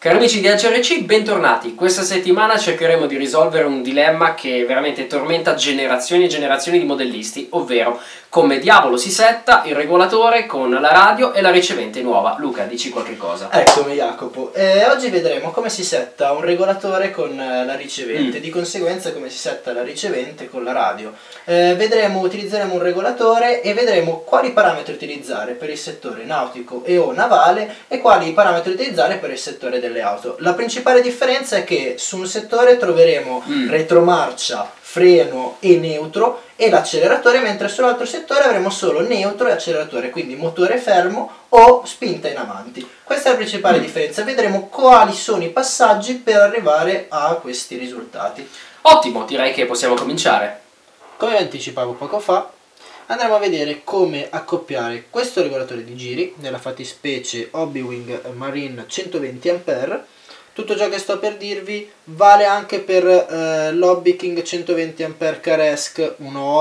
Cari amici di HRC, bentornati. Questa settimana cercheremo di risolvere un dilemma che veramente tormenta generazioni e generazioni di modellisti, ovvero come diavolo si setta il regolatore con la radio e la ricevente nuova. Luca, dici qualche cosa. Eccomi Jacopo, oggi vedremo come si setta un regolatore con la ricevente, di conseguenza come si setta la ricevente con la radio. Utilizzeremo un regolatore e vedremo quali parametri utilizzare per il settore nautico e o navale e quali parametri utilizzare per il settore delle auto. La principale differenza è che su un settore troveremo retromarcia, freno e neutro e l'acceleratore, mentre sull'altro settore avremo solo neutro e acceleratore, quindi motore fermo o spinta in avanti. Questa è la principale differenza. Vedremo quali sono i passaggi per arrivare a questi risultati. Ottimo, direi che possiamo cominciare. Come anticipavo poco fa, andremo a vedere come accoppiare questo regolatore di giri, nella fattispecie Hobbywing Marine 120 A. Tutto ciò che sto per dirvi vale anche per l'Hobby King 120 A Caresc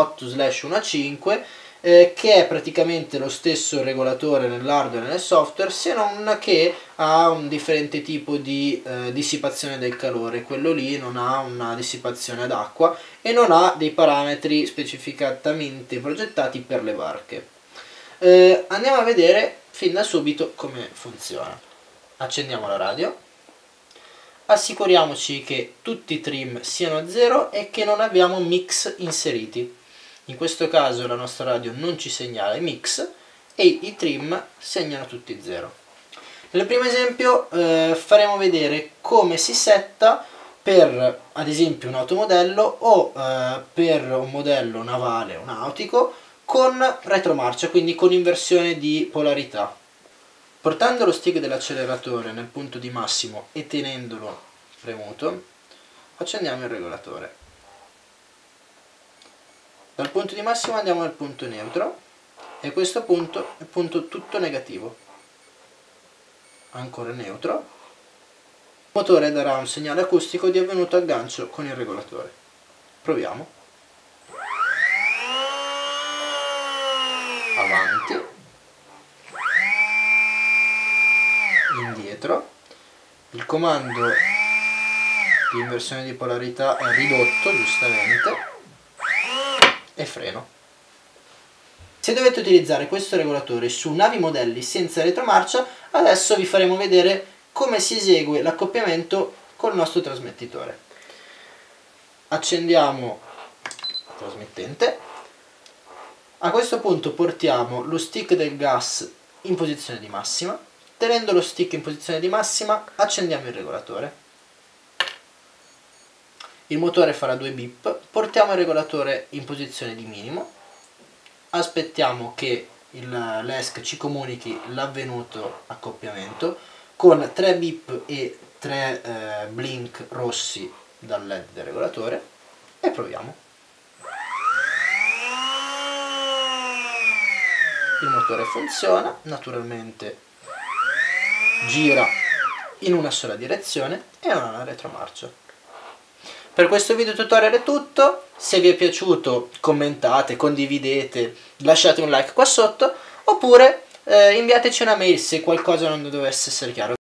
1.8/1.5, che è praticamente lo stesso regolatore nell'hardware e nel software, se non che ha un differente tipo di dissipazione del calore. Quello lì non ha una dissipazione ad acqua e non ha dei parametri specificatamente progettati per le barche. Andiamo a vedere fin da subito come funziona. Accendiamo la radio. Assicuriamoci che tutti i trim siano a 0 e che non abbiamo mix inseriti. In questo caso la nostra radio non ci segnala i mix e i trim segnano tutti 0. Nel primo esempio faremo vedere come si setta per ad esempio un automodello o per un modello navale o nautico con retromarcia, quindi con inversione di polarità. Portando lo stick dell'acceleratore nel punto di massimo e tenendolo premuto, accendiamo il regolatore. Dal punto di massimo andiamo al punto neutro e a questo punto è punto tutto negativo. Ancora neutro. Il motore darà un segnale acustico di avvenuto aggancio con il regolatore. Proviamo. Avanti. Indietro. Il comando di inversione di polarità è ridotto, giustamente, e freno. Se dovete utilizzare questo regolatore su navi modelli senza retromarcia, adesso vi faremo vedere come si esegue l'accoppiamento col nostro trasmettitore. Accendiamo il trasmettente. A questo punto portiamo lo stick del gas in posizione di massima. Tenendo lo stick in posizione di massima, accendiamo il regolatore. Il motore farà 2 bip, portiamo il regolatore in posizione di minimo, aspettiamo che l'ESC ci comunichi l'avvenuto accoppiamento con 3 bip e 3 blink rossi dal LED del regolatore e proviamo. Il motore funziona, naturalmente gira in una sola direzione e non ha una retromarcia. Per questo video tutorial è tutto. Se vi è piaciuto commentate, condividete, lasciate un like qua sotto oppure inviateci una mail se qualcosa non dovesse essere chiaro.